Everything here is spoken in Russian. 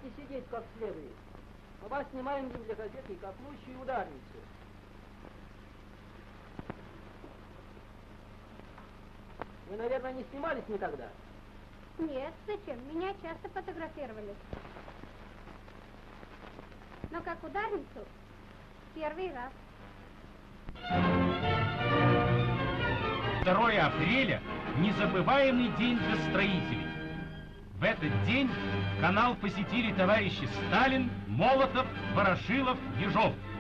будете сидеть как следует. Мы вас снимаем для газеты как лучшую ударницу. Вы, наверное, не снимались никогда? Нет, зачем? Меня часто фотографировали. Но как ударницу первый раз. 2 апреля – незабываемый день для строителей. В этот день канал посетили товарищи Сталин, Молотов, Ворошилов, Ежов.